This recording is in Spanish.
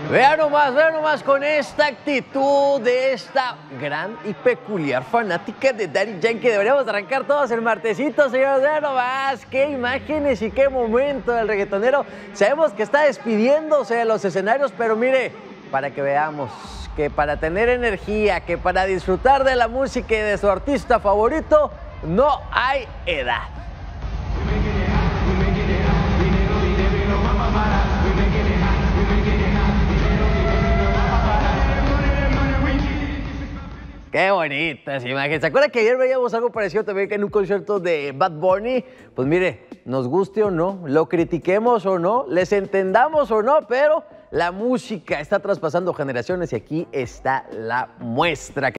Vean nomás con esta actitud de esta gran y peculiar fanática de Daddy Yankee. Deberíamos arrancar todos el martesito, señores. Vean nomás, qué imágenes y qué momento del reggaetonero. Sabemos que está despidiéndose de los escenarios, pero mire, para que veamos que para tener energía, que para disfrutar de la música y de su artista favorito, no hay edad. Qué bonitas imágenes. ¿Se acuerdan que ayer veíamos algo parecido también en un concierto de Bad Bunny? Pues mire, nos guste o no, lo critiquemos o no, les entendamos o no, pero la música está traspasando generaciones y aquí está la muestra.